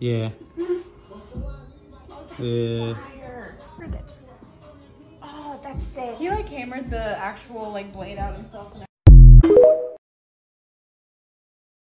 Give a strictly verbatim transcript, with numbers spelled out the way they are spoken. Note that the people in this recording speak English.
Yeah. Oh, Yeah. fire. Oh, that's sick. He like hammered the actual like blade out himself. And